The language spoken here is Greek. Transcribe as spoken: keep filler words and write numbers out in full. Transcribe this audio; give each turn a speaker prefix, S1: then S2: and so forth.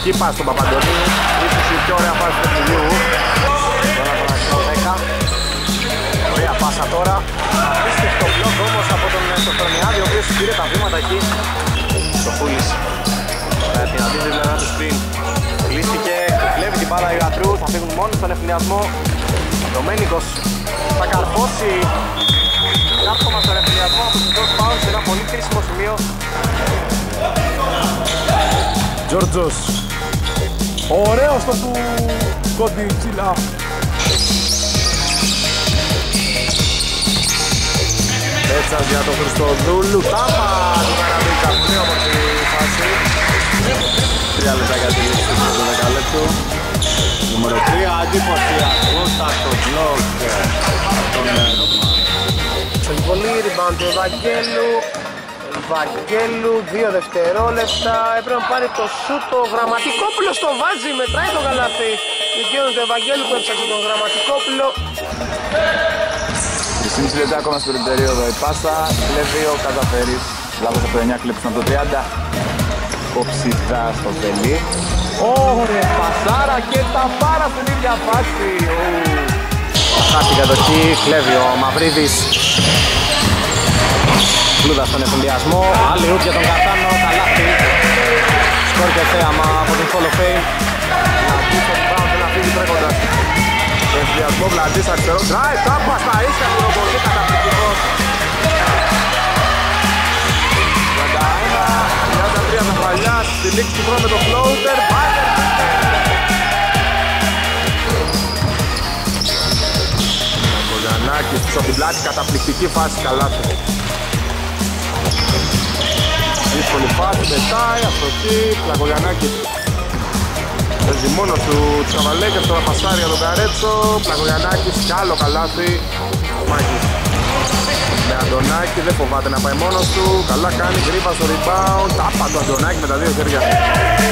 S1: καταπληκτική πάση στον Παπαντονίου. Ίσως η πιο ωραία πάση του παιχνιδιού. Τώρα τον αριθμό δέκα. Ωραία πάσα τώρα. Απίστευτο μπλοκ όμως από τον Σοφρονιάδη, ο οποίος πήρε τα βήματα εκεί. Σοφούλης. Ωραία την αντίθεση πλευρά του σπιν. Κλείστηκε, κλέβει την μπάλα η Γατρού. Θα φύγουν μόνοι στον ευθυνιασμό. Ντομένικος θα καρφώσει κάρφωμα στον ευθυνιασμό από τους δόσεις πάουν σε ένα πολύ κρίσιμο σημείο.
S2: Τζόρτζος. Ωραίος το του Κόντι ψηλά.
S1: Πέτσας για τον Χριστοδούλου. Τάπα του Καραβίκα. Πολύ όμορφη φάση. Τρία λεπτά για τη λήξη του δεκαλέπτου. Νούμερο τρία, αντιποσιακός στο μπλοκ τον Ρώμα.
S3: Πολύ πολύ, rebound του Ευαγγέλου. Ευαγγέλου, δύο δευτερόλεπτα. Έπρεπε να πάρει το σούτ, το Γραμματικόπουλος το βάζει, μετράει το καλάθι. Δικαίωνε του Ευαγγέλου που έψαξε τον Γραμματικόπουλο.
S1: τρισήμισι λεπτά ακόμα στην πρώτη περίοδο η πάσα. Κλέβει ο Καταφέρης. Λάβος από το εννιά, κλέψει από το τριάντα. Κόψιδα στο τελεί. Ωραία πασάρα και τα πάρα στην ίδια φάση. Χάσει κατοχή, κλέβει ο Μαυρίδης. Κλούδα στον εφημδιασμό. Άλλη ούπ για τον Κατάνο, καλάθι. Σκορ και θέαμα από την Hall of Fame. Βλαντής ο Μπράουν να φύγει τρέχοντας. Το εφημδιασμό Βλαντής αριστερό. Drive, τάπα στα ίσια του πολύ καταπληκτικός. τριάντα τρία τα παλιά, στη λήξη του χρόνου με το floater. Κολιανάκης πίσω από την πλάτη, καταπληκτική φάση, καλάθι. Δύσκολη φάση, πετάει, αστοχή, Πλακογιαννάκης. Παίζει μόνος του τους Καβαλέκες, τώρα πασάρει για τον Καρέτσο. Πλακογιαννάκης κι άλλο καλάθι. Μάκης με Αντωνάκη, δεν φοβάται να πάει μόνος του. Καλά κάνει, γρήπα στο rebound. Τάπα του Αντωνάκη με τα δύο χέρια.